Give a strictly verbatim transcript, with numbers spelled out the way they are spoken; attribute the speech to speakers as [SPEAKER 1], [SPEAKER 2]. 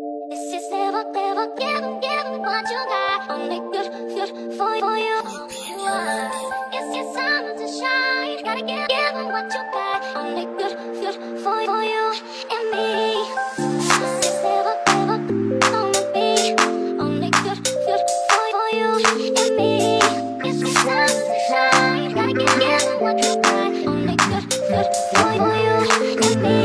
[SPEAKER 1] This is never, never, give 'em, give 'em what you got. Only good, good for, for you. It's your time to shine. Gotta give, give 'em what you got. Only good, good for, for you and me. This is never, never gonna be. Only good, good for, for you and me. It's your time to shine. Gotta give, give 'em what you got. Only good, good for, for you and me.